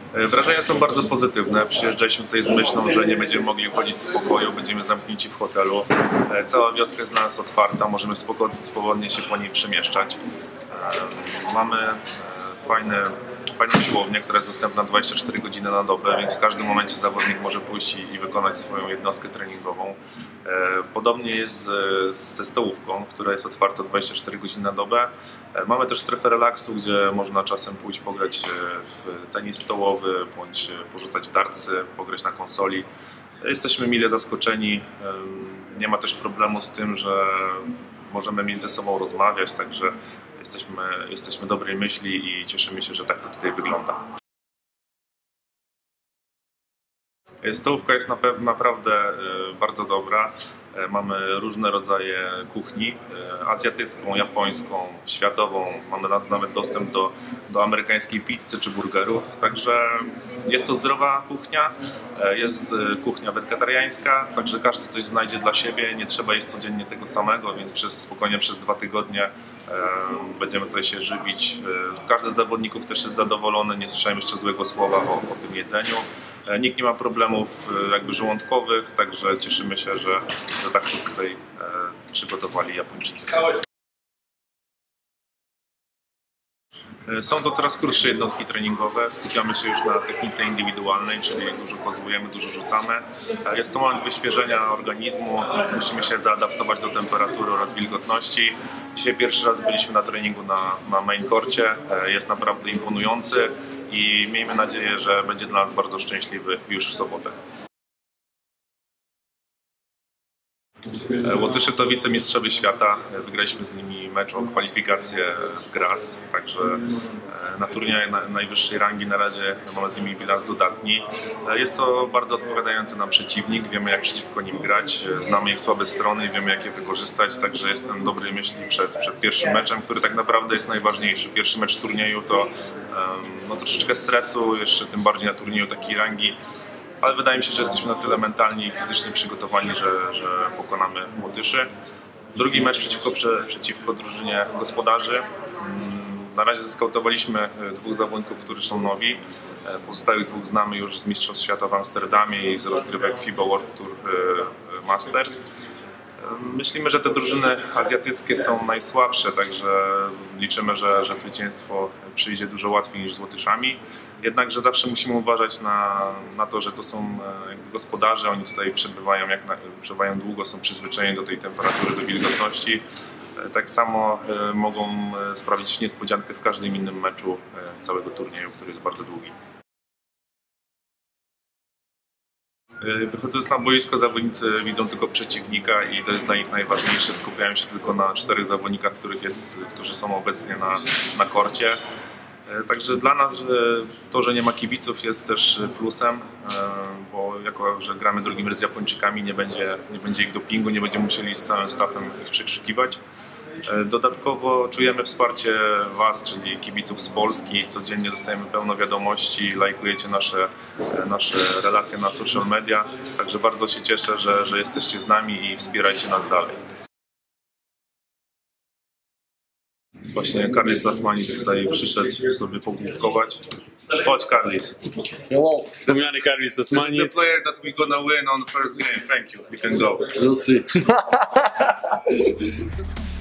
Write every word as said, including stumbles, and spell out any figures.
Wrażenia są bardzo pozytywne. Przyjeżdżaliśmy tutaj z myślą, że nie będziemy mogli chodzić z pokoju, będziemy zamknięci w hotelu. Cała wioska jest dla nas otwarta, możemy swobodnie się po niej przemieszczać. Mamy fajne, fajną siłownię, która jest dostępna dwadzieścia cztery godziny na dobę, więc w każdym momencie zawodnik może pójść i wykonać swoją jednostkę treningową. Podobnie jest ze stołówką, która jest otwarta dwadzieścia cztery godziny na dobę. Mamy też strefę relaksu, gdzie można czasem pójść pograć w tenis stołowy, bądź porzucać w dartsy, pograć na konsoli. Jesteśmy mile zaskoczeni. Nie ma też problemu z tym, że możemy między sobą rozmawiać, także jesteśmy, jesteśmy dobrej myśli i cieszymy się, że tak to tutaj wygląda. Stołówka jest naprawdę bardzo dobra. Mamy różne rodzaje kuchni, azjatycką, japońską, światową. Mamy nawet dostęp do, do amerykańskiej pizzy czy burgerów. Także jest to zdrowa kuchnia, jest kuchnia wegetariańska, także każdy coś znajdzie dla siebie. Nie trzeba jeść codziennie tego samego, więc przez, spokojnie przez dwa tygodnie będziemy tutaj się żywić. Każdy z zawodników też jest zadowolony, nie słyszałem jeszcze złego słowa o, o tym jedzeniu. Nikt nie ma problemów jakby żołądkowych, także cieszymy się, że, że tak to tutaj e, przygotowali Japończycy. Są to coraz krótsze jednostki treningowe, skupiamy się już na technice indywidualnej, czyli dużo pozujemy, dużo rzucamy. Jest to moment wyświeżenia organizmu, musimy się zaadaptować do temperatury oraz wilgotności. Dzisiaj pierwszy raz byliśmy na treningu na, na main courcie, jest naprawdę imponujący i miejmy nadzieję, że będzie dla nas bardzo szczęśliwy już w sobotę. Łotysze to wicemistrzowie świata, wygraliśmy z nimi mecz o kwalifikację w Graz, także na turnieju najwyższej rangi na razie mamy z nimi bilans dodatni. Jest to bardzo odpowiadający nam przeciwnik, wiemy jak przeciwko nim grać, znamy ich słabe strony i wiemy jak je wykorzystać, także jestem dobrej myśli przed, przed pierwszym meczem, który tak naprawdę jest najważniejszy. Pierwszy mecz turnieju to no, troszeczkę stresu, jeszcze tym bardziej na turnieju takiej rangi. Ale wydaje mi się, że jesteśmy na tyle mentalnie i fizycznie przygotowani, że, że pokonamy Łotyszy. Drugi mecz przeciwko, przeciwko drużynie gospodarzy. Na razie zeskautowaliśmy dwóch zawodników, którzy są nowi. Pozostałych dwóch znamy już z Mistrzostw Świata w Amsterdamie i z rozgrywek FIBA World Tour Masters. Myślimy, że te drużyny azjatyckie są najsłabsze, także liczymy, że, że zwycięstwo przyjdzie dużo łatwiej niż z Łotyszami. Jednakże zawsze musimy uważać na, na to, że to są gospodarze, oni tutaj przebywają, jak na, przebywają długo, są przyzwyczajeni do tej temperatury, do wilgotności. Tak samo mogą sprawić niespodziankę w każdym innym meczu całego turnieju, który jest bardzo długi. Wychodząc na boisko, zawodnicy widzą tylko przeciwnika i to jest dla nich najważniejsze. Skupiają się tylko na czterech zawodnikach, których jest, którzy są obecnie na, na korcie. Także dla nas to, że nie ma kibiców, jest też plusem, bo jako że gramy drugim mecz z Japończykami, nie będzie, nie będzie ich dopingu, nie będziemy musieli z całym staffem ich przekrzykiwać. Dodatkowo czujemy wsparcie Was, czyli kibiców z Polski. Codziennie dostajemy pełno wiadomości, lajkujecie nasze, nasze relacje na social media. Także bardzo się cieszę, że, że jesteście z nami i wspierajcie nas dalej. Właśnie Carlis Lasmanis tutaj przyszedł sobie pogłupkować. Chodź, Carlis. Hello. Wspomniany Carlis Lasmanis. This is the player that we gonna win on the first game. Thank you. You can go. We'll see.